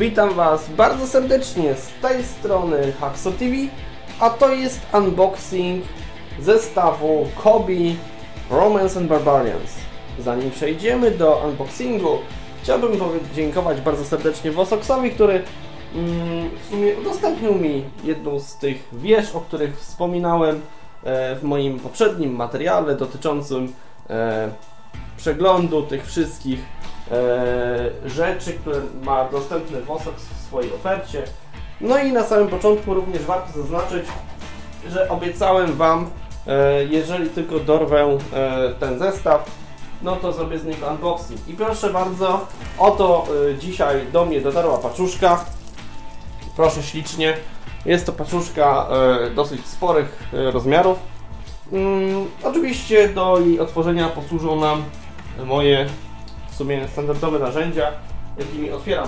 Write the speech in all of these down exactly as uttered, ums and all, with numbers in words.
Witam Was bardzo serdecznie z tej strony Hackso T V, a to jest unboxing zestawu Kobi Romance and Barbarians. Zanim przejdziemy do unboxingu, chciałbym podziękować bardzo serdecznie Wosoksowi, który mm, w sumie udostępnił mi jedną z tych wież, o których wspominałem e, w moim poprzednim materiale dotyczącym e, przeglądu tych wszystkich e, rzeczy, które ma dostępny Wosoks w swojej ofercie. No i na samym początku również warto zaznaczyć, że obiecałem Wam, e, jeżeli tylko dorwę e, ten zestaw, no to zrobię z niego unboxing. I proszę bardzo, oto e, dzisiaj do mnie dotarła paczuszka. Proszę ślicznie. Jest to paczuszka e, dosyć sporych e, rozmiarów. Mm, oczywiście do jej otworzenia posłużą nam moje w sumie standardowe narzędzia, jakimi otwieram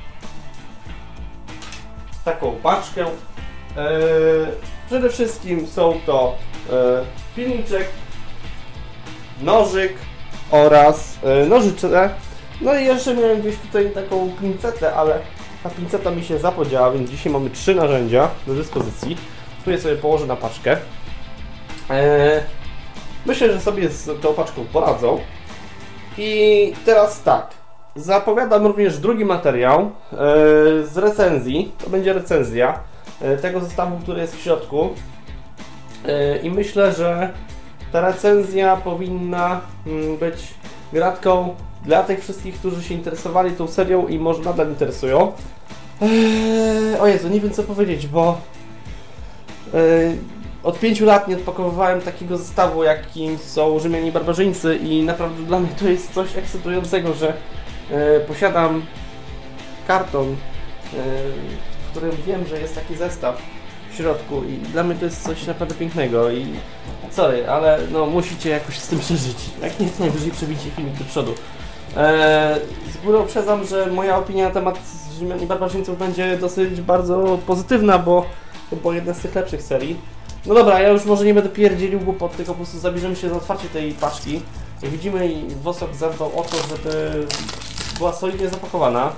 taką paczkę. E, przede wszystkim są to e, pilniczek, nożyk oraz e, nożyce. No i jeszcze miałem gdzieś tutaj taką pincetę, ale ta pinceta mi się zapodziała, więc dzisiaj mamy trzy narzędzia do dyspozycji. Tu je sobie położę na paczkę. E, myślę, że sobie z tą paczką poradzą. I teraz tak, zapowiadam również drugi materiał e, z recenzji. To będzie recenzja e, tego zestawu, który jest w środku. E, I myślę, że ta recenzja powinna mm, być gratką dla tych wszystkich, którzy się interesowali tą serią i może nadal interesują. E, o Jezu, nie wiem co powiedzieć, bo e, od pięciu lat nie odpakowywałem takiego zestawu, jakim są Rzymianie i Barbarzyńcy, i naprawdę dla mnie to jest coś ekscytującego, że e, posiadam karton, e, w którym wiem, że jest taki zestaw w środku, i dla mnie to jest coś naprawdę pięknego. I sorry, ale no musicie jakoś z tym przeżyć. Jak nie, najwyżej przebicie filmik do przodu. E, z góry uprzedzam, że moja opinia na temat Rzymian i Barbarzyńców będzie dosyć bardzo pozytywna, bo to była jedna z tych lepszych serii. No dobra, ja już może nie będę pierdzielił głupot, tylko po prostu zabierzemy się za otwarcie tej paczki. Jak widzimy, Wosok zadbał o to, żeby była solidnie zapakowana.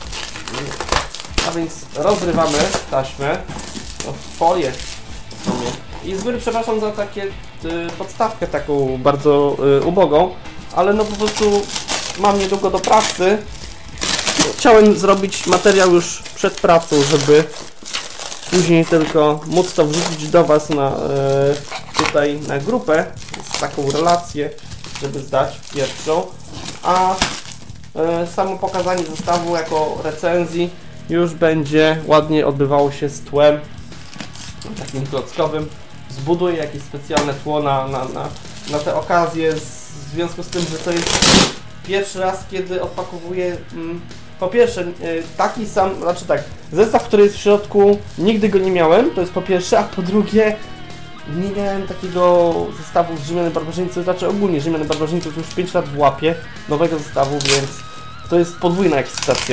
A więc rozrywamy taśmę, no, folię w sumie. I z góry przepraszam za takie y, podstawkę taką bardzo y, ubogą, ale no po prostu mam niedługo do pracy. Chciałem zrobić materiał już przed pracą, żeby później tylko móc to wrzucić do Was na, e, tutaj na grupę, z taką relację, żeby zdać pierwszą, a e, samo pokazanie zestawu jako recenzji już będzie ładnie odbywało się z tłem takim klockowym. Zbuduję jakieś specjalne tło na, na, na, na te okazje, w związku z tym, że to jest pierwszy raz, kiedy odpakowuję mm, po pierwsze, taki sam, znaczy tak, zestaw, który jest w środku, nigdy go nie miałem, to jest po pierwsze, a po drugie, nie miałem takiego zestawu z Rzymian i Barbarzyńców, znaczy ogólnie Rzymian i Barbarzyńców już pięć lat w łapie nowego zestawu, więc to jest podwójna ekscytacja.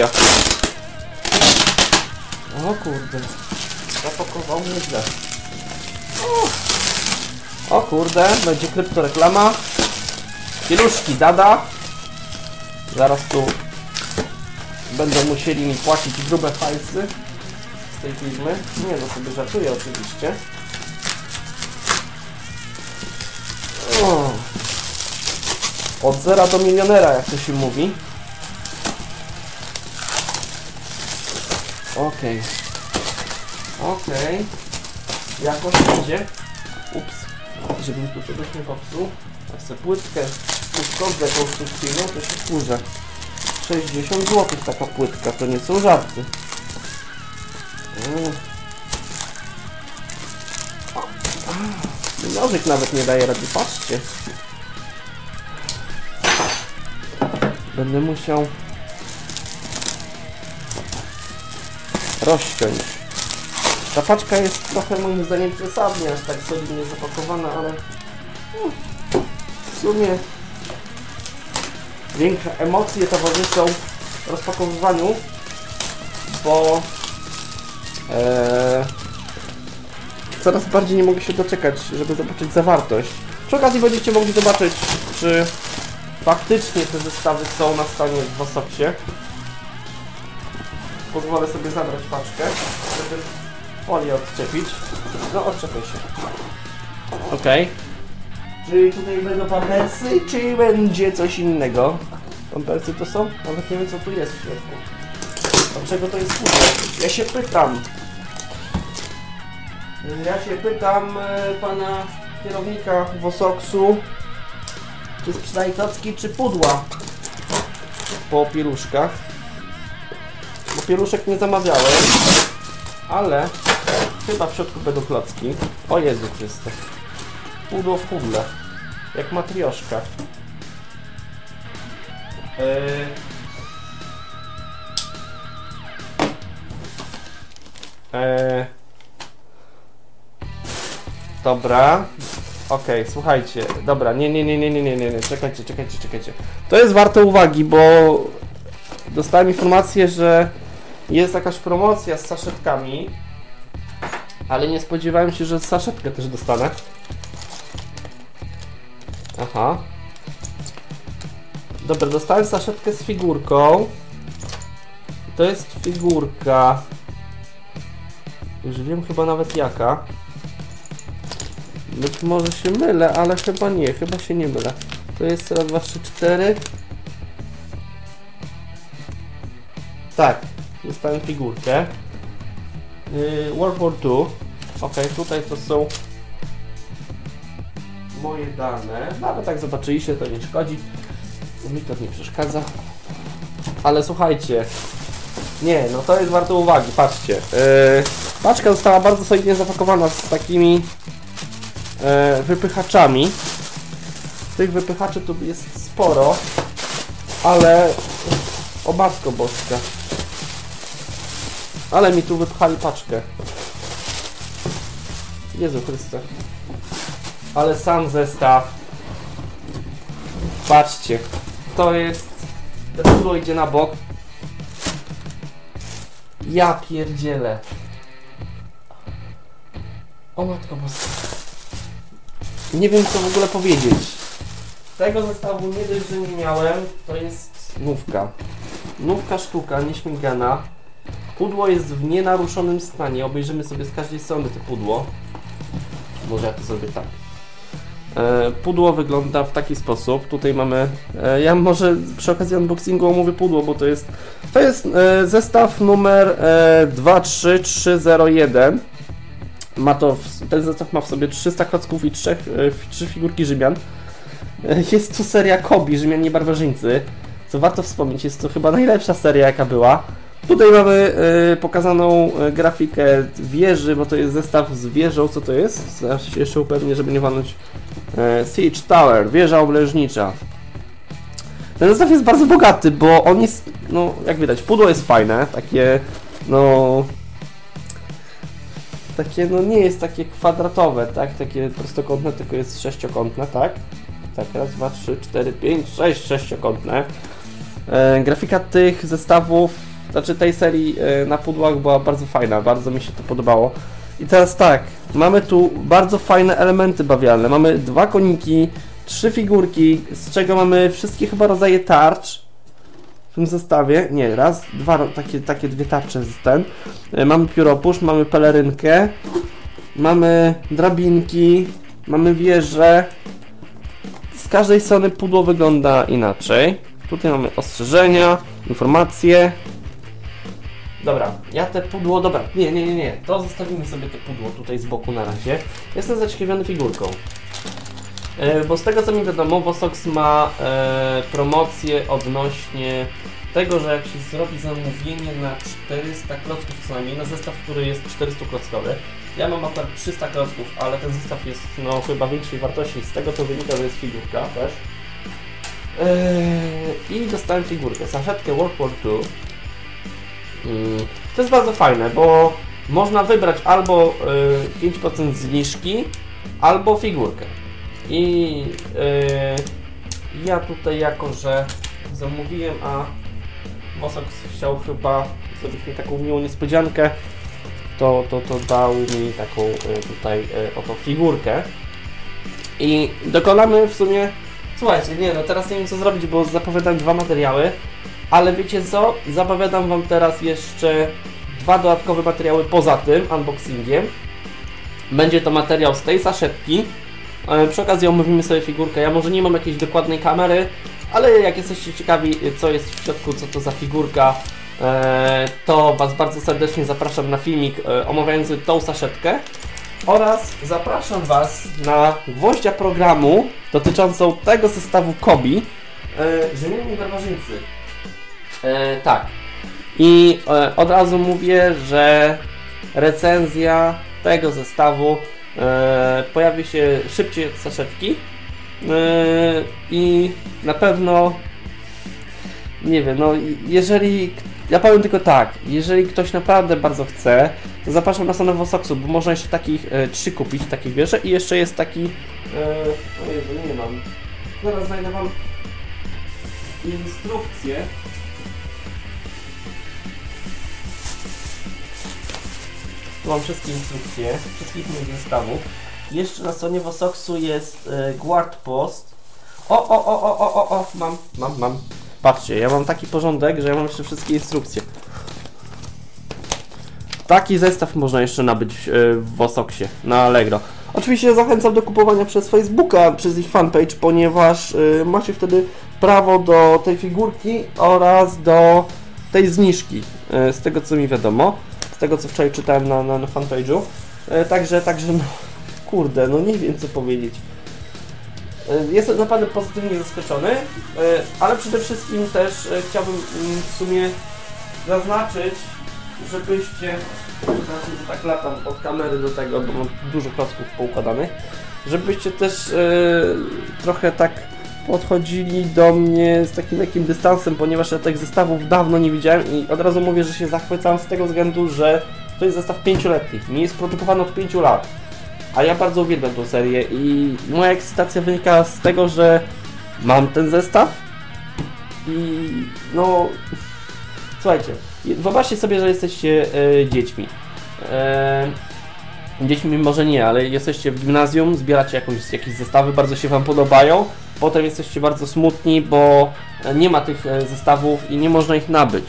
O kurde, zapakował mnie źle. O, o kurde, będzie kryptoreklama. Pieluszki Dada. Zaraz tu będą musieli mi płacić grube hajsy z tej firmy. Nie, no sobie żartuję oczywiście. O. Od zera do milionera, jak to się mówi. Okej. Okay. Okej. Okay. Jakoś będzie. Ups. Żebym tu czegoś nie popsuł. Jak chcę płytkę uszkodzę konstrukcyjną, to się wkurzę. sześćdziesiąt złotych taka płytka, to nie są żarty. Mm. Nożyk nawet nie daje rady, patrzcie. Będę musiał rozciąć. Ta paczka jest trochę moim zdaniem przesadnie, aż tak solidnie zapakowana, ale no, w sumie większe emocje towarzyszą rozpakowywaniu, bo e, coraz bardziej nie mogę się doczekać, żeby zobaczyć zawartość. Przy okazji będziecie mogli zobaczyć, czy faktycznie te zestawy są na stanie w Wosoksie. pozwolę sobie zabrać paczkę, żeby folię odczepić. No, odczepię się. Okej. Okay. Czy tutaj będą pampersy, czy będzie coś innego? Pampersy to są? Nawet nie wiem, co tu jest w środku. Dlaczego to jest pudło? Ja się pytam. Ja się pytam e, pana kierownika Wosoksu, czy sprzedaje klocki, czy pudła po pieluszkach. Bo pieluszek nie zamawiałem, ale chyba w środku będą klocki. O Jezu Chryste. Pudło w pudle. Jak matrioszka. Yy... Yy... Dobra. Okej, okay, słuchajcie. Dobra, nie, nie, nie, nie, nie, nie, nie, nie. Czekajcie, czekajcie, czekajcie. To jest warte uwagi, bo dostałem informację, że jest jakaś promocja z saszetkami, ale nie spodziewałem się, że saszetkę też dostanę. Aha. Dobra, dostałem saszetkę z figurką. To jest figurka. Już wiem chyba nawet jaka. Być może się mylę, ale chyba nie, chyba się nie mylę. To jest raz, dwa, trzy, cztery. Tak, dostałem figurkę. Yy, World War Two. Ok, tutaj to są moje dane. Nawet tak zobaczyliście, to nie szkodzi. Mi to nie przeszkadza. Ale słuchajcie. Nie, no to jest warte uwagi, patrzcie. Yy, paczka została bardzo solidnie zapakowana z takimi yy, wypychaczami. Tych wypychaczy tu jest sporo, ale o matko boska. Ale mi tu wypchali paczkę. Jezu Chryste. Ale sam zestaw. Patrzcie. To jest... To pudło idzie na bok. Ja pierdzielę. O matko boska. Nie wiem co w ogóle powiedzieć. Tego zestawu nie dość, że nie miałem. To jest nówka. Nówka sztuka, nieśmigana. Pudło jest w nienaruszonym stanie. Obejrzymy sobie z każdej strony to pudło. Może ja to zrobię tak. E, pudło wygląda w taki sposób. Tutaj mamy... E, ja może przy okazji unboxingu omówię pudło, bo to jest... To jest e, zestaw numer e, dwa trzy trzy zero jeden. Ma to... W, ten zestaw ma w sobie trzysta klocków i trzy e, figurki Rzymian. E, jest to seria Kobi, Rzymianie Barbarzyńcy. Co warto wspomnieć, jest to chyba najlepsza seria jaka była. Tutaj mamy y, pokazaną y, grafikę wieży, bo to jest zestaw z wieżą. Co to jest? Zaraz się jeszcze upewnię, żeby nie walnąć. Y, Siege Tower, wieża oblężnicza. Ten zestaw jest bardzo bogaty, bo on jest, no jak widać, pudło jest fajne, takie, no... Takie, no nie jest takie kwadratowe, tak? Takie prostokątne, tylko jest sześciokątne, tak? Tak, raz, dwa, trzy, cztery, pięć, sześć, sześciokątne. Y, grafika tych zestawów, znaczy tej serii na pudłach była bardzo fajna, bardzo mi się to podobało. I teraz tak, mamy tu bardzo fajne elementy bawialne. Mamy dwa koniki, trzy figurki, z czego mamy wszystkie chyba rodzaje tarcz w tym zestawie. Nie, raz, dwa, takie, takie dwie tarcze z ten. Mamy pióropusz, mamy pelerynkę, mamy drabinki, mamy wieżę. Z każdej strony pudło wygląda inaczej. Tutaj mamy ostrzeżenia, informacje. Dobra, ja te pudło, dobra, nie, nie, nie, nie, to zostawimy sobie te pudło tutaj z boku na razie. Jestem zaciekawiony figurką. E, bo z tego co mi wiadomo, Wosox ma e, promocję odnośnie tego, że jak się zrobi zamówienie na czterysta klocków co najmniej, na zestaw, który jest czterystoklockowy. Ja mam akurat trzysta klocków, ale ten zestaw jest no chyba większej wartości, z tego to wynika, że jest figurka też. E, I dostałem figurkę, saszetkę World War Two. To jest bardzo fajne, bo można wybrać albo y, pięć procent zniżki, albo figurkę. I y, ja tutaj jako, że zamówiłem, a Wosox chciał chyba zrobić mi taką miłą niespodziankę, to, to, to dał mi taką y, tutaj y, oto figurkę. I dokonamy w sumie... Słuchajcie, nie no, teraz nie wiem co zrobić, bo zapowiadam dwa materiały. Ale wiecie co? Zapowiadam wam teraz jeszcze dwa dodatkowe materiały poza tym unboxingiem. Będzie to materiał z tej saszetki. E, przy okazji omówimy sobie figurkę. Ja może nie mam jakiejś dokładnej kamery, ale jak jesteście ciekawi, co jest w środku, co to za figurka, e, to was bardzo serdecznie zapraszam na filmik e, omawiający tą saszetkę. Oraz zapraszam was na gwoździa programu dotyczącą tego zestawu Kobi, e, Ziemienni Barbarzyńcy. E, tak. I e, od razu mówię, że recenzja tego zestawu e, pojawi się szybciej od saszetki e, i na pewno nie wiem, no jeżeli ja powiem tylko tak, jeżeli ktoś naprawdę bardzo chce, to zapraszam na stronę Vosoksu, bo można jeszcze takich e, trzy kupić, takich wieże i jeszcze jest taki e, o Jezu, nie mam, zaraz znajdę wam instrukcję. Tu mam wszystkie instrukcje, wszystkich moich zestawów. Jeszcze na stronie Vosoksu jest e, Guard Post. O, o, o, o, o, o, o, mam, mam, mam. Patrzcie, ja mam taki porządek, że ja mam jeszcze wszystkie instrukcje. Taki zestaw można jeszcze nabyć e, w Vosoksie, na Allegro. Oczywiście zachęcam do kupowania przez Facebooka, przez ich fanpage, ponieważ e, macie wtedy prawo do tej figurki oraz do tej zniżki, e, z tego co mi wiadomo. Z tego co wczoraj czytałem na, na, na fanpage'u. E, także, także no, kurde, no nie wiem co powiedzieć. E, jestem naprawdę pozytywnie zaskoczony, e, ale przede wszystkim też e, chciałbym mm, w sumie zaznaczyć, żebyście, znaczy, że tak latam od kamery do tego, bo mam dużo klocków poukładanych, żebyście też e, trochę tak podchodzili do mnie z takim lekkim dystansem, ponieważ ja tych zestawów dawno nie widziałem i od razu mówię, że się zachwycam z tego względu, że to jest zestaw pięcioletni. Nie jest produkowany od pięciu lat. A ja bardzo uwielbiam tą serię i moja ekscytacja wynika z tego, że mam ten zestaw i no słuchajcie, wyobraźcie sobie, że jesteście e, dziećmi. E, dziećmi może nie, ale jesteście w gimnazjum, zbieracie jakąś, jakieś zestawy, bardzo się wam podobają. Potem jesteście bardzo smutni, bo nie ma tych zestawów i nie można ich nabyć.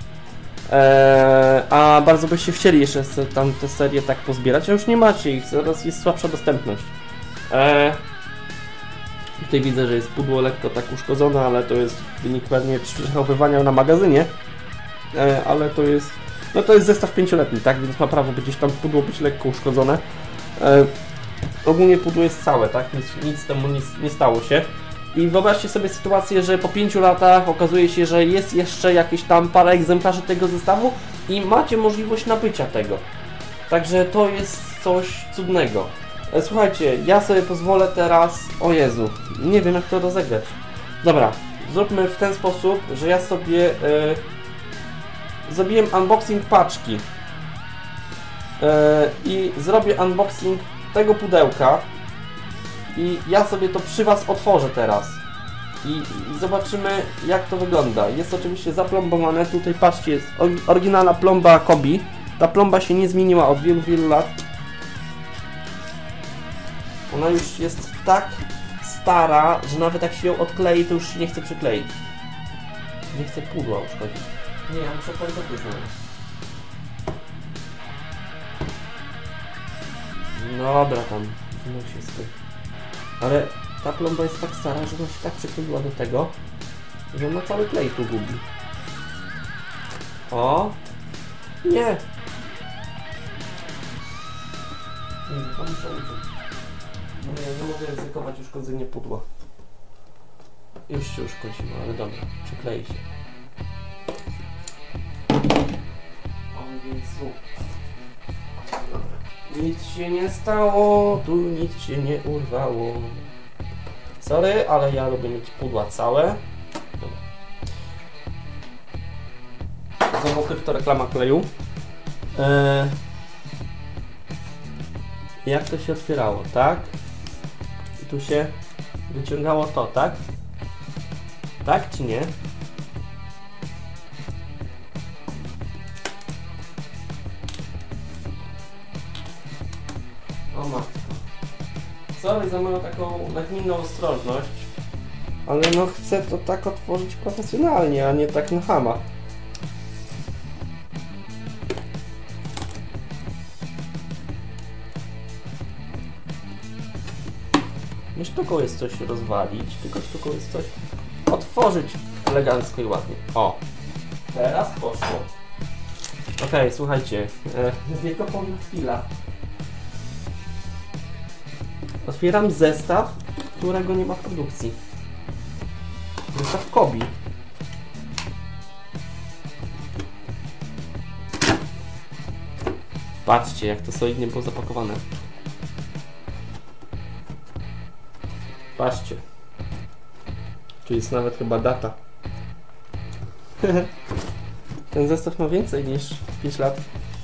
Eee, a bardzo byście chcieli jeszcze tam te serie tak pozbierać, a już nie macie ich, teraz jest słabsza dostępność. Eee, tutaj widzę, że jest pudło lekko tak uszkodzone, ale to jest wynik pewnie przechowywania na magazynie. Eee, ale to jest, no to jest zestaw pięcioletni, tak, więc ma prawo gdzieś tam pudło być lekko uszkodzone. Eee, ogólnie pudło jest całe, tak, nic, nic temu nie, nie stało się. I wyobraźcie sobie sytuację, że po pięciu latach okazuje się, że jest jeszcze jakieś tam parę egzemplarzy tego zestawu i macie możliwość nabycia tego. Także to jest coś cudnego. Słuchajcie, ja sobie pozwolę teraz... O Jezu, nie wiem jak to rozegrać. Dobra, zróbmy w ten sposób, że ja sobie... Yy, zrobiłem unboxing paczki. Yy, I zrobię unboxing tego pudełka. I ja sobie to przy was otworzę teraz. I, I zobaczymy jak to wygląda. Jest oczywiście zaplombowane. Tutaj patrzcie, jest oryginalna plomba Kobi. Ta plomba się nie zmieniła od wielu, wielu lat. Ona już jest tak stara, że nawet jak się ją odklei, to już się nie chce przykleić. Nie chce pudła uszkodzić. Nie, ja muszę policzek znaleźć. Dobra tam, się z tym. Ale ta plomba jest tak stara, że ona się tak przykleiła do tego, że ona cały klej tu gubi. O! Nie! Nie, to muszę uciec. No nie, nie mogę ryzykować uszkodzenia pudła. Już się uszkodziło, ale dobra, przyklei się. O Jezu. Nic się nie stało, tu nic się nie urwało. Sorry, ale ja lubię mieć pudła całe. Dobra. Znowu kryptoreklama kleju. Eee, jak to się otwierało, tak? I tu się wyciągało to, tak? Tak czy nie? O matko. Sorry za moją taką nagminną ostrożność, Ale no chcę to tak otworzyć profesjonalnie, a nie tak na chama. Nie sztuką jest coś rozwalić, tylko sztuką jest coś otworzyć elegancko i ładnie. O! Teraz poszło. Okej, okay, słuchajcie. E, wiekopomna chwila. Otwieram zestaw, którego nie ma w produkcji. Zestaw Kobi. Patrzcie, jak to solidnie było zapakowane. Patrzcie. Tu jest nawet chyba data. Ten zestaw ma więcej niż pięć lat.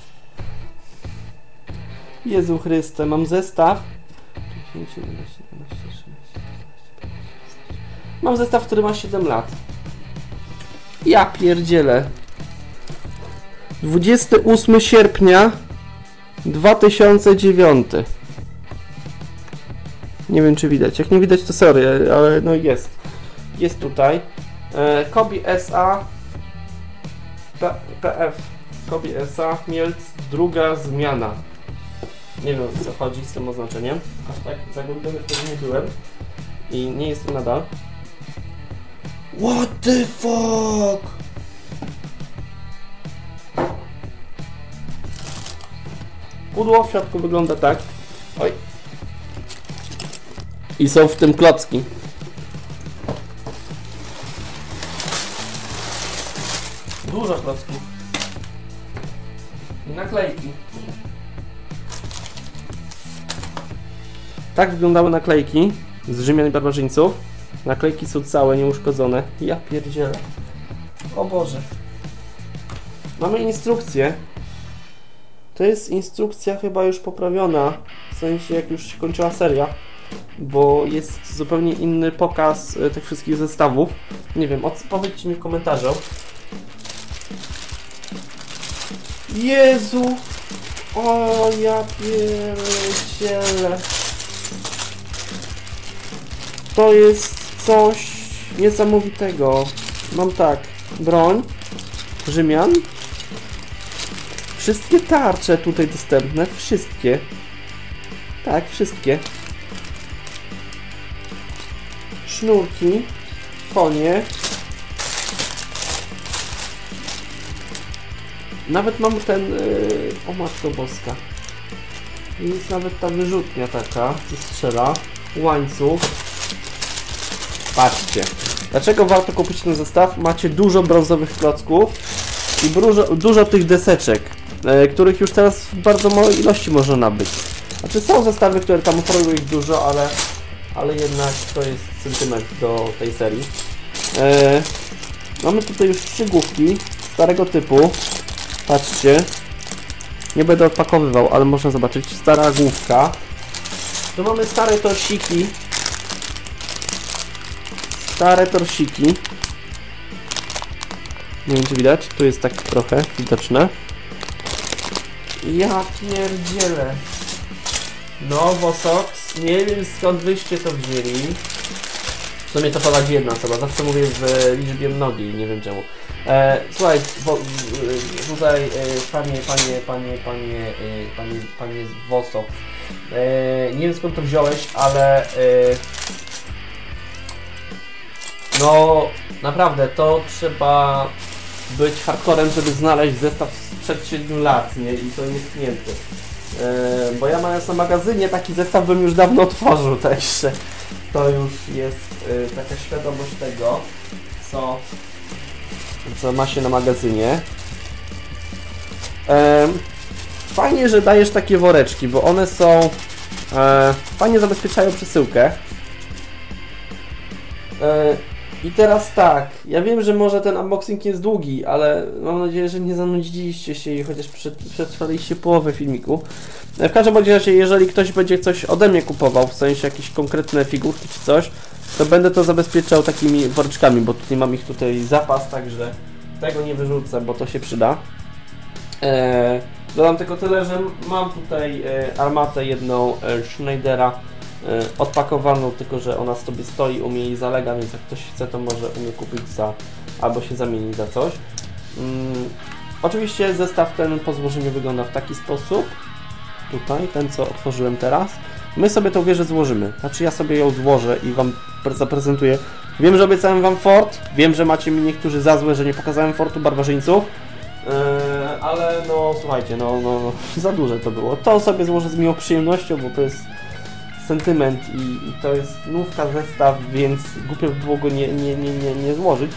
Jezu Chryste, mam zestaw. Mam zestaw, który ma siedem lat. Ja pierdzielę. dwudziestego ósmego sierpnia dwa tysiące dziewiąty. Nie wiem, czy widać. Jak nie widać, to sorry, ale no jest. Jest tutaj. E, Kobi S A P, PF Kobi S A Mielc, druga zmiana. Nie wiem, o co chodzi z tym oznaczeniem. Aż tak zagłębiony wtedy nie byłem. I nie jestem nadal. What the fuck? Pudło w środku wygląda tak. Oj. I są w tym klocki. Dużo klocków. I naklejki. Tak wyglądały naklejki z Rzymian i barbarzyńców. Naklejki są całe, nieuszkodzone. Ja pierdzielę. O Boże. Mamy instrukcję. To jest instrukcja chyba już poprawiona. W sensie jak już się kończyła seria. Bo jest zupełnie inny pokaz y, tych wszystkich zestawów. Nie wiem, powiedzcie mi w komentarzu. Jezu! O, ja pierdzielę. To jest coś niesamowitego. Mam tak, broń, Rzymian. Wszystkie tarcze tutaj dostępne, wszystkie. Tak, wszystkie. Sznurki, konie. Nawet mam ten... Yy, o matko boska. Jest nawet ta wyrzutnia taka, co strzela. Łańcuch. Patrzcie. Dlaczego warto kupić ten zestaw? Macie dużo brązowych klocków i dużo, dużo tych deseczek, yy, których już teraz w bardzo małej ilości można nabyć. Znaczy są zestawy, które tam oferują ich dużo, ale, ale jednak to jest sentyment do tej serii. Yy, mamy tutaj już trzy główki starego typu. Patrzcie. Nie będę odpakowywał, ale można zobaczyć. Stara główka. Tu mamy stare torsiki. Stare torsiki. Nie wiem, czy widać. Tu jest tak trochę widoczne. Ja pierdzielę. No, Vosox. Nie wiem, skąd wyście to wzięli. W sumie to prowadzi jedna osoba. Zawsze mówię w liczbie mnogiej. Nie wiem czemu. E, słuchaj, bo, tutaj e, panie, panie, panie, panie, e, panie, panie Vosox. E, nie wiem, skąd to wziąłeś, ale e, no naprawdę to trzeba być hardcorem, żeby znaleźć zestaw sprzed siedmiu lat, nie? I to nietknięty. E, bo ja mając na magazynie taki zestaw bym już dawno otworzył, także to już jest e, taka świadomość tego, co, co ma się na magazynie. E, fajnie, że dajesz takie woreczki, bo one są e, fajnie zabezpieczają przesyłkę. E, I teraz tak, ja wiem, że może ten unboxing jest długi, ale mam nadzieję, że nie zanudziliście się i chociaż przetrwaliście połowę filmiku. W każdym razie, jeżeli ktoś będzie coś ode mnie kupował, w sensie jakieś konkretne figurki czy coś, to będę to zabezpieczał takimi woreczkami, bo tutaj mam ich tutaj zapas, także tego nie wyrzucę, bo to się przyda. Eee, dodam tylko tyle, że mam tutaj e, armatę jedną e, Schneidera odpakowaną, tylko że ona sobie stoi, u mnie i zalega, więc jak ktoś chce, to może u mnie kupić za, albo się zamienić za coś. Hmm, oczywiście zestaw ten po złożeniu wygląda w taki sposób. Tutaj, ten co otworzyłem teraz. My sobie tą wieżę złożymy, znaczy ja sobie ją złożę i Wam zaprezentuję. Wiem, że obiecałem Wam fort, wiem, że macie mi niektórzy za złe, że nie pokazałem fortu barbarzyńców, yy, ale no słuchajcie, no, no, no za duże to było. To sobie złożę z miłą przyjemnością, bo to jest sentyment i, i to jest nówka zestaw, więc głupio by było go nie, nie, nie, nie, nie złożyć.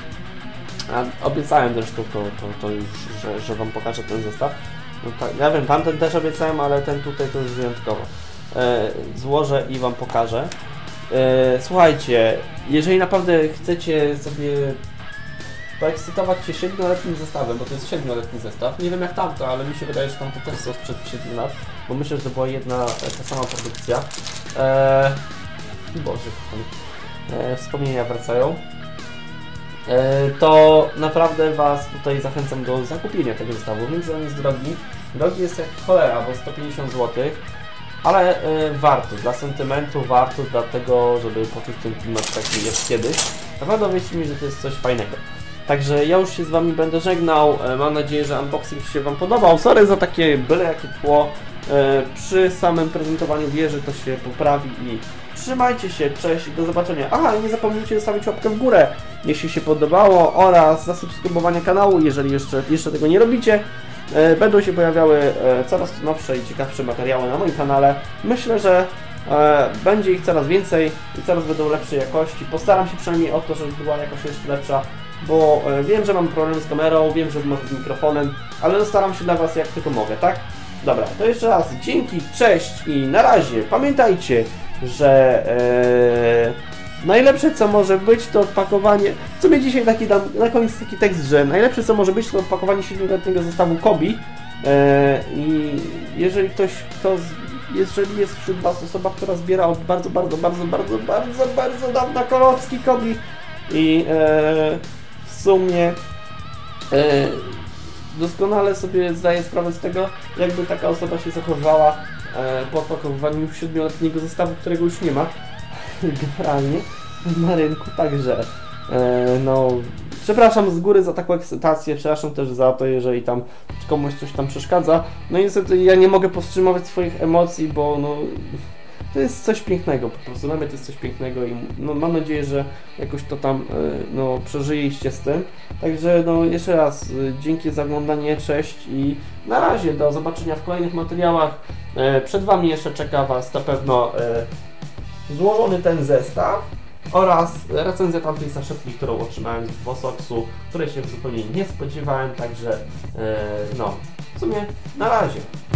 A obiecałem zresztą to, to, to już, że, że Wam pokażę ten zestaw. No tak, ja wiem, tamten też obiecałem, ale ten tutaj to już wyjątkowo. E, złożę i Wam pokażę. E, słuchajcie, jeżeli naprawdę chcecie sobie poekscytować się siedmioletnim zestawem, bo to jest siedmioletni zestaw, nie wiem jak tamto, ale mi się wydaje, że tamto też są sprzed siedmiu lat, bo myślę, że to była jedna ta sama produkcja. E, Boże, kochani, e, wspomnienia wracają. E, to naprawdę Was tutaj zachęcam do zakupienia tego zestawu. Wiem, że on jest drogi. Drogi jest jak cholera, bo sto pięćdziesiąt złotych. Ale e, warto, dla sentymentu, warto, dlatego, żeby poczuć ten klimat taki jak kiedyś. Naprawdę wierzcie mi, że to jest coś fajnego. Także ja już się z Wami będę żegnał. E, mam nadzieję, że unboxing się Wam podobał. Sorry za takie byle jakie tło. E, przy samym prezentowaniu wieży to się poprawi i trzymajcie się, cześć, do zobaczenia. Aha, i nie zapomnijcie zostawić łapkę w górę, jeśli się podobało, oraz zasubskrybowania kanału, jeżeli jeszcze, jeszcze tego nie robicie. Będą się pojawiały coraz nowsze i ciekawsze materiały na moim kanale. Myślę, że będzie ich coraz więcej i coraz będą lepszej jakości. Postaram się przynajmniej o to, żeby była jakość jeszcze lepsza, bo wiem, że mam problem z kamerą, wiem, że może z mikrofonem, ale staram się dla Was jak tylko mogę, tak? Dobra, to jeszcze raz dzięki, cześć i na razie. Pamiętajcie, że ee, najlepsze co może być to odpakowanie, co mnie dzisiaj taki dam, na koniec taki tekst, że najlepsze co może być to odpakowanie siedmioletniego zestawu Kobi e, i jeżeli ktoś, kto, z, jeżeli jest wśród Was osoba, która zbiera od bardzo, bardzo, bardzo, bardzo, bardzo, bardzo dawna kolorski Kobi i e, w sumie e, doskonale sobie zdaję sprawę z tego, jakby taka osoba się zachowywała e, po odpakowaniu siedmioletniego zestawu, którego już nie ma generalnie na rynku, także e, no przepraszam z góry za taką ekscytację, przepraszam też za to, jeżeli tam komuś coś tam przeszkadza. No i niestety ja nie mogę powstrzymywać swoich emocji, bo no to jest coś pięknego, po prostu dla mnie to jest coś pięknego i no, mam nadzieję, że jakoś to tam e, no, przeżyliście z tym. Także no jeszcze raz e, dzięki za oglądanie, cześć i na razie, do zobaczenia w kolejnych materiałach. E, przed Wami jeszcze czeka Was na pewno e, złożony ten zestaw oraz recenzja tamtej saszetki, którą otrzymałem z Vosoxu, której się zupełnie nie spodziewałem, także e, no, w sumie na razie.